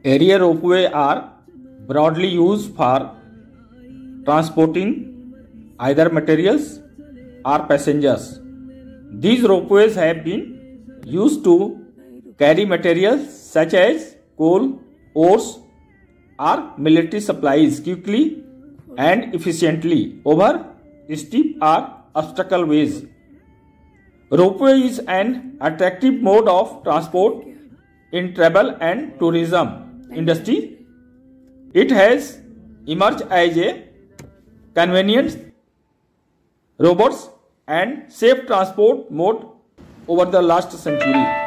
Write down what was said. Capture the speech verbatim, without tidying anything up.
Area ropeway are broadly used for transporting either materials or passengers. These ropeways have been used to carry materials such as coal, ores, or military supplies quickly and efficiently over steep or obstacle ways. Ropeway is an attractive mode of transport in travel and tourism industry. It has emerged as a convenient, robust and safe transport mode over the last century.